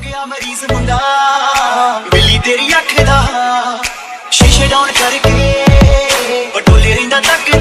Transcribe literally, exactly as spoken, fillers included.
ਗਿਆ ਮਰੀਜ਼ ਮੁੰਡਾ ਬਿੱਲੀ ਤੇਰੀ ਅੱਖ ਦਾ ਸ਼ੀਸ਼ੇ ਡਾਊਨ ਕਰਕੇ ਬਟੋਲੇ ਰਹਿੰਦਾ ਤੱਕ